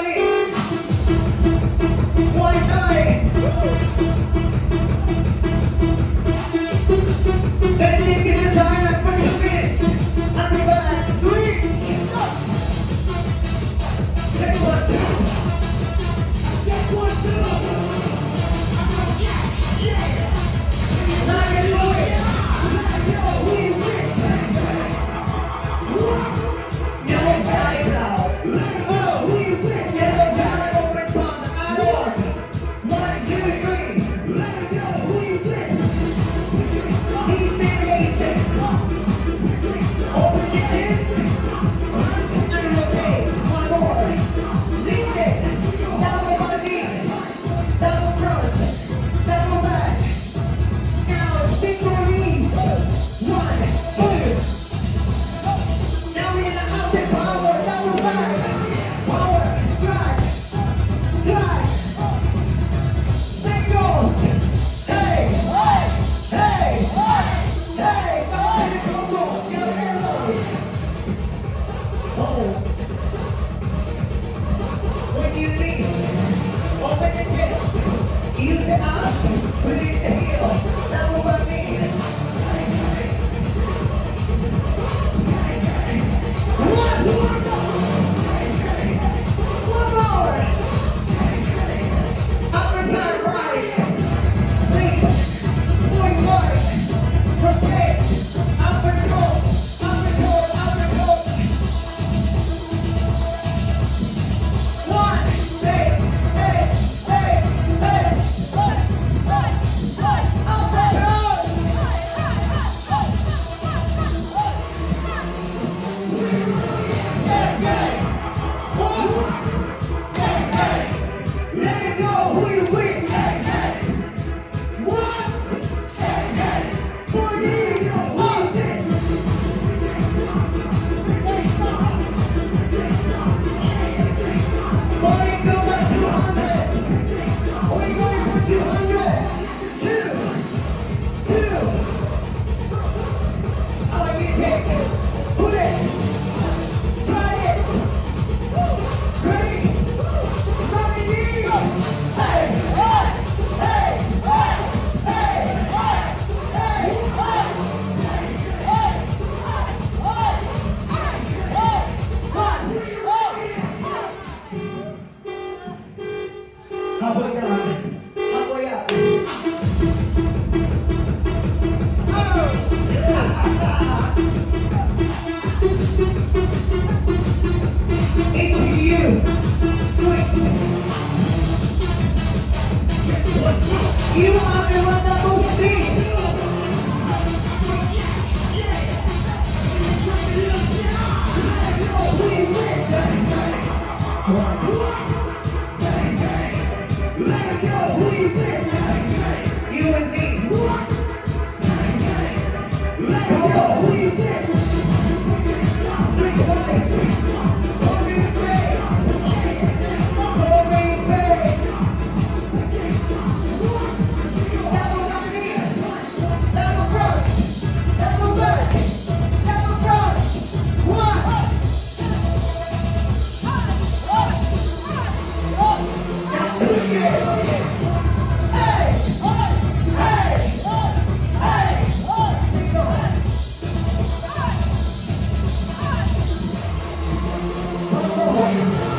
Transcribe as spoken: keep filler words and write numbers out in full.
minutes. One time. Then you get the time at twenty minutes. And reverse. Switch. Take one, two. Take one, two. Now you're going. Let go. We win. Now it's time now. Let go. We win. Yellow card open palm. I walk. One, two, three. Let go. We win. He's been racing. Open your chest. And rotate. One more. Listen. Double body. Double front. Double back. Now single knees. One, two. Now we're in the outer power. Double back. Power. Drag. Drag. Singles. Hey. Hey. Hey. Hey. Back to the combo. Your elbows. Hold. When you leave, open the chest. Use the arms. Release the heel. Double back knee. One. One more. Upper side right. Three. Point right. Rotate. Upper cross. Upper cross. Upper cross. One. Hey. Hey. Hey. Hey. Upper cross. Hey, hey. One. Hey, hey. Let it go. Who you win? Hey, hey. One. Hey, hey. For these. Up. Body go back two hundred. We're going for two hundred. Two. Two. I like you to take it. Put it. Try it. Ready? Ready? Hey! Hey! Hey! Hey! Hey! Halfway down. Halfway up. Into you. Switch. You are the one that will speed. We win. Let it go. We win. You and me. Let it go. We win. Street fight. Open face. Open face. Double underneath. Double crunch. Double back. Double crunch. One. Now push it. Hey. Hey. Hey. Single. One more.